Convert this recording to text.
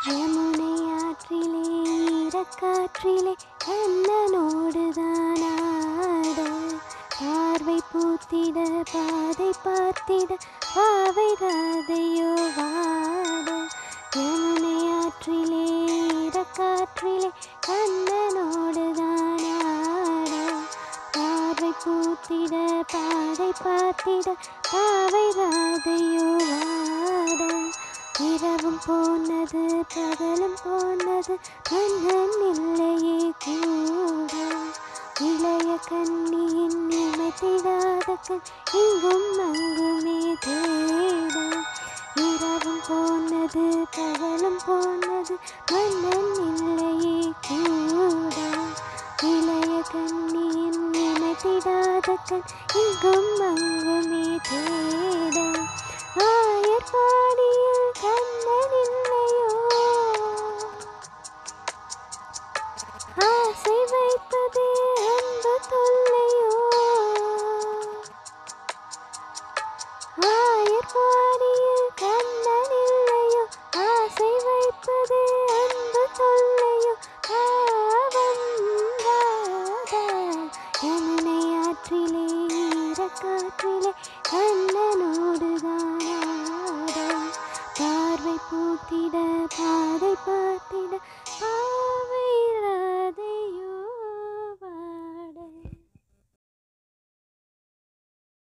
யமுனை ஆற்றிலே ஈரக்காற்றிலே கண்ணனோடுதான் ஆட பார்வை பூத்திட பாதை பார்த்திட பாவை ராதையோ வாட யமுனை ஆற்றிலே ஈரக்காற்றிலே கண்ணனோடுதான் ஆட பார்வை பூத்திட பாதை பார்த்திட பாவை ராதையோ வாட இரவும் போனது பகலும் போனது மன்னன் இல்லையே கூட இளைய கண்ணியின் நினைத்திடாத கண் இங்கும் அங்குமே தேட இரவும் போனது பகலும் போனது மன்னன் இல்லையே கூட இளைய கண்ணியின் நினைத்திடாத கண் இங்கும் அங்குமே தேட ஆயர்பாடியில் கண்ணன் இல்லையோ ஆசை வைப்பதே அன்பு தொல்லையோ ஆயர்பாடியில் கண்ணன் இல்லையோ ஆசை வைப்பதே அன்பு தொல்லையோ பாவம் ராதா யமுனை ஆற்றிலே ஈரக்காற்றிலே கண்ணனோடுதான் ஆட பார்வை பூத்திட பாதை பார்த்திட